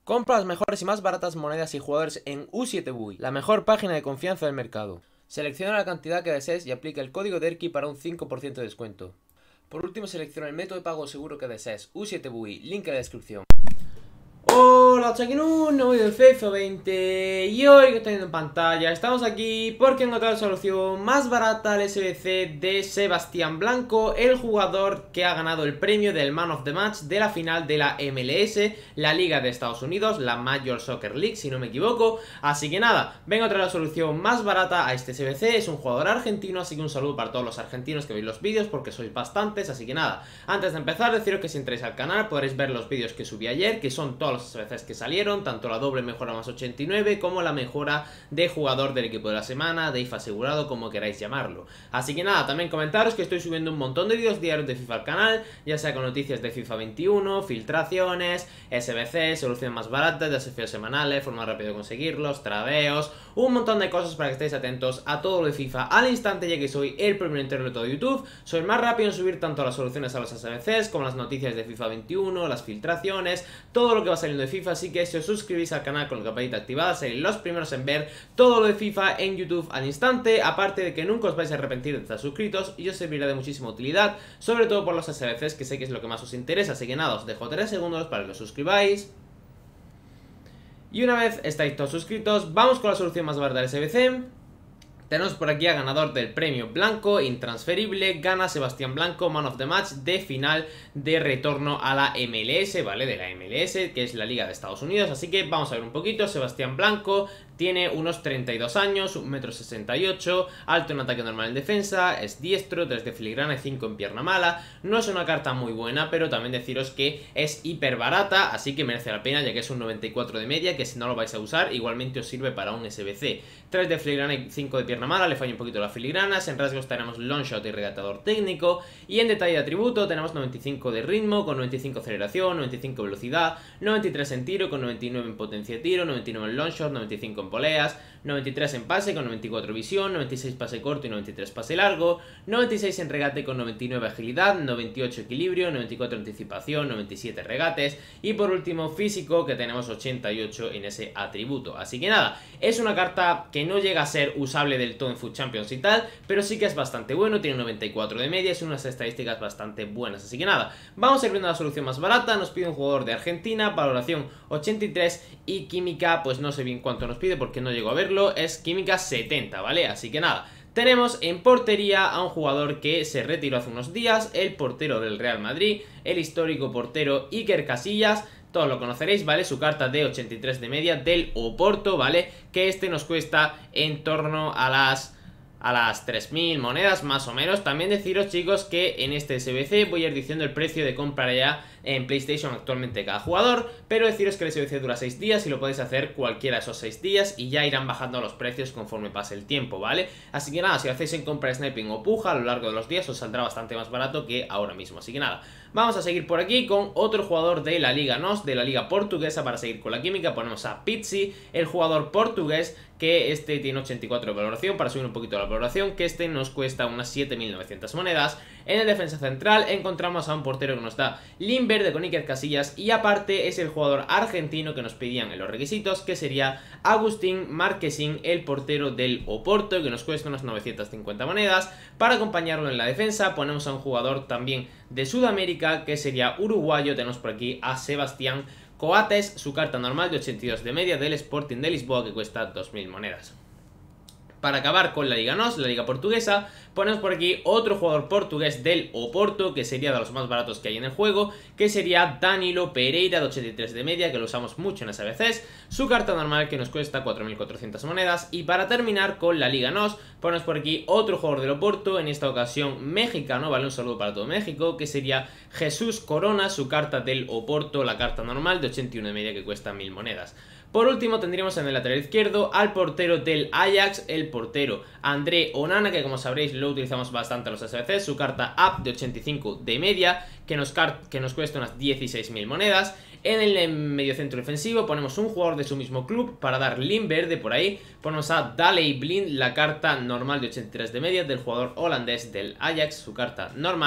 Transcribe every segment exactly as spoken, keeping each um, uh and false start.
Compra las mejores y más baratas monedas y jugadores en U siete Bui, la mejor página de confianza del mercado. Selecciona la cantidad que desees y aplica el código DERKI para un cinco por ciento de descuento. Por último, selecciona el método de pago seguro que desees, U siete Bui, link en la descripción. Hola, aquí en un nuevo vídeo de FIFA veinte y hoy que estoy viendo en pantalla estamos aquí porque he encontrado la solución más barata al S B C de Sebastián Blanco, el jugador que ha ganado el premio del Man of the Match de la final de la M L S, la Liga de Estados Unidos, la Major Soccer League si no me equivoco. Así que nada, vengo a traer la solución más barata a este S B C, es un jugador argentino, así que un saludo para todos los argentinos que veis los vídeos porque sois bastantes. Así que nada, antes de empezar deciros que si entráis al canal podréis ver los vídeos que subí ayer, que son todos los S B Cs que salieron, tanto la doble mejora más ochenta y nueve como la mejora de jugador del equipo de la semana, de I F A asegurado, como queráis llamarlo. Así que nada, también comentaros que estoy subiendo un montón de vídeos diarios de FIFA al canal, ya sea con noticias de FIFA veintiuno, filtraciones, S B C, soluciones más baratas, desafíos semanales, forma rápida de conseguirlos, tradeos, un montón de cosas para que estéis atentos a todo lo de FIFA al instante, ya que soy el primero entero de todo YouTube. Soy más rápido en subir tanto las soluciones a los S B Cs como las noticias de FIFA veintiuno, las filtraciones, todo lo que va saliendo de FIFA. Así que si os suscribís al canal con la campanita activada seréis los primeros en ver todo lo de FIFA en YouTube al instante, aparte de que nunca os vais a arrepentir de estar suscritos y os servirá de muchísima utilidad, sobre todo por los S B Cs, que sé que es lo que más os interesa. Así que nada, os dejo tres segundos para que os suscribáis. Y una vez estáis todos suscritos, vamos con la solución más barata del S B C. Tenemos por aquí a ganador del premio Blanco, intransferible, gana Sebastián Blanco, Man of the Match de final de retorno a la M L S, ¿vale? De la M L S, que es la Liga de Estados Unidos. Así que vamos a ver un poquito. Sebastián Blanco tiene unos treinta y dos años, un metro sesenta y ocho, alto en ataque normal en defensa, es diestro, tres de filigrana y cinco en pierna mala. No es una carta muy buena, pero también deciros que es hiper barata, así que merece la pena, ya que es un noventa y cuatro de media, que si no lo vais a usar, igualmente os sirve para un S B C. tres de filigrana y cinco de pierna mala, le falla un poquito las filigranas. En rasgos tenemos longshot y regatador técnico. Y en detalle de atributo tenemos noventa y cinco de ritmo, con noventa y cinco aceleración, noventa y cinco velocidad, noventa y tres en tiro, con noventa y nueve en potencia de tiro, noventa y nueve en longshot, noventa y cinco en poleas, noventa y tres en pase con noventa y cuatro visión, noventa y seis pase corto y noventa y tres pase largo, noventa y seis en regate con noventa y nueve agilidad, noventa y ocho equilibrio, noventa y cuatro anticipación, noventa y siete regates y por último físico, que tenemos ochenta y ocho en ese atributo. Así que nada, es una carta que no llega a ser usable del todo en FUT Champions y tal, pero sí que es bastante bueno, tiene noventa y cuatro de media, es unas estadísticas bastante buenas. Así que nada, vamos a ir viendo la solución más barata. Nos pide un jugador de Argentina, valoración ochenta y tres y química, pues no sé bien cuánto nos pide porque no llego a verlo, es química setenta, ¿vale? Así que nada, tenemos en portería a un jugador que se retiró hace unos días, el portero del Real Madrid, el histórico portero Iker Casillas. Todos lo conoceréis, ¿vale? Su carta de ochenta y tres de media del Oporto, ¿vale? Que este nos cuesta en torno a las... a las tres mil monedas más o menos. También deciros, chicos, que en este S B C voy a ir diciendo el precio de compra ya en PlayStation actualmente cada jugador, pero deciros que el S B C dura seis días y lo podéis hacer cualquiera de esos seis días y ya irán bajando los precios conforme pase el tiempo, ¿vale? Así que nada, si lo hacéis en compra, sniping o puja a lo largo de los días os saldrá bastante más barato que ahora mismo. Así que nada, vamos a seguir por aquí con otro jugador de la Liga N O S, de la Liga Portuguesa. Para seguir con la química ponemos a Pizzi, el jugador portugués, que este tiene ochenta y cuatro de valoración. Para subir un poquito la valoración, que este nos cuesta unas siete mil novecientas monedas. En el defensa central encontramos a un portero que nos da Limverde con Iker Casillas y aparte es el jugador argentino que nos pedían en los requisitos, que sería Agustín Marquesín, el portero del Oporto, que nos cuesta unas novecientas cincuenta monedas. Para acompañarlo en la defensa ponemos a un jugador también de Sudamérica, que sería uruguayo. Tenemos por aquí a Sebastián Coates, su carta normal de ochenta y dos de media del Sporting de Lisboa, que cuesta dos mil monedas. Para acabar con la Liga N O S, la Liga Portuguesa, ponemos por aquí otro jugador portugués del Oporto, que sería de los más baratos que hay en el juego, que sería Danilo Pereira de ochenta y tres de media, que lo usamos mucho en S B Cs, su carta normal que nos cuesta cuatro mil cuatrocientas monedas. Y para terminar con la Liga N O S, ponemos por aquí otro jugador del Oporto, en esta ocasión mexicano, vale, un saludo para todo México, que sería Jesús Corona, su carta del Oporto, la carta normal de ochenta y uno de media, que cuesta mil monedas. Por último tendríamos en el lateral izquierdo al portero del Ajax, el portero André Onana, que como sabréis lo utilizamos bastante en los S B C, su carta up de ochenta y cinco de media, que nos, que nos cuesta unas dieciséis mil monedas. En el mediocentro defensivo ponemos un jugador de su mismo club para dar Limverde por ahí, ponemos a Daley Blind, la carta normal de ochenta y tres de media del jugador holandés del Ajax, su carta normal,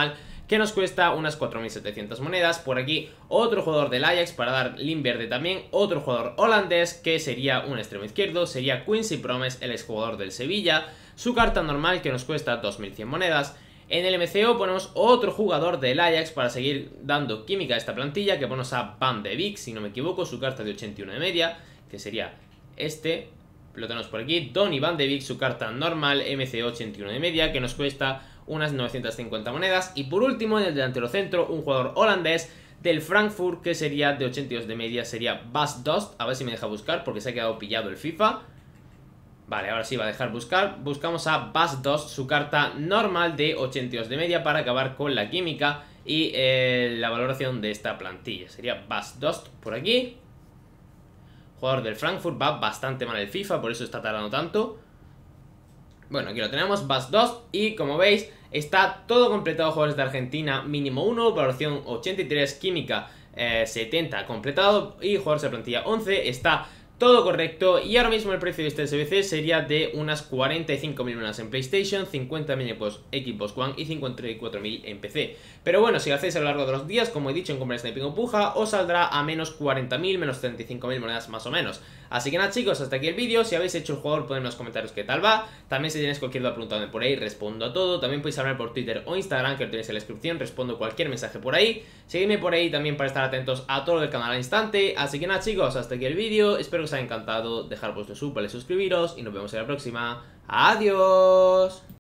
que nos cuesta unas cuatro mil setecientas monedas. Por aquí otro jugador del Ajax para dar link verde también, otro jugador holandés que sería un extremo izquierdo, sería Quincy Promes, el exjugador del Sevilla, su carta normal que nos cuesta dos mil cien monedas. En el M C O ponemos otro jugador del Ajax para seguir dando química a esta plantilla, que ponemos a Van de Beek, si no me equivoco, su carta de ochenta y uno de media, que sería este, lo tenemos por aquí, Donny Van de Beek, su carta normal, M C O ochenta y uno de media, que nos cuesta unas novecientas cincuenta monedas. Y por último, en el delantero centro, un jugador holandés del Frankfurt, que sería de ochenta y dos de media, sería Bas Dost. A ver si me deja buscar, porque se ha quedado pillado el FIFA. Vale, ahora sí va a dejar buscar. Buscamos a Bas Dost, su carta normal de ochenta y dos de media, para acabar con la química y eh, la valoración de esta plantilla. Sería Bas Dost por aquí. Jugador del Frankfurt, va bastante mal el FIFA, por eso está tardando tanto. Bueno, aquí lo tenemos, Bas Dost. Y como veis, está todo completado, jugadores de Argentina, mínimo uno, valoración ochenta y tres, química eh, setenta completado. Y jugadores de plantilla once, está todo correcto. Y ahora mismo el precio de este S B C sería de unas cuarenta y cinco mil monedas en PlayStation, cincuenta mil en equipos One y cincuenta y cuatro mil en P C. Pero bueno, si lo hacéis a lo largo de los días, como he dicho en Compra Sniping o Puja, os saldrá a menos cuarenta mil, menos treinta y cinco mil monedas más o menos. Así que nada, chicos, hasta aquí el vídeo. Si habéis hecho el jugador, ponedme en los comentarios qué tal va. También si tenéis cualquier duda, preguntadme por ahí, respondo a todo. También podéis hablar por Twitter o Instagram, que lo tenéis en la descripción, respondo cualquier mensaje por ahí. Seguidme por ahí también para estar atentos a todo el canal al instante. Así que nada, chicos, hasta aquí el vídeo. Espero que os haya encantado. Dejar vuestro sub, vale, suscribiros y nos vemos en la próxima. ¡Adiós!